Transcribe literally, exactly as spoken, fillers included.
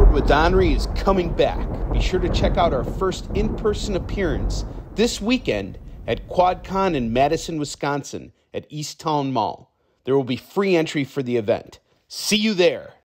ONWARD with ONRIE is coming back. Be sure to check out our first in-person appearance this weekend at Quadcon in Madison, Wisconsin at East Town Mall. There will be free entry for the event. See you there.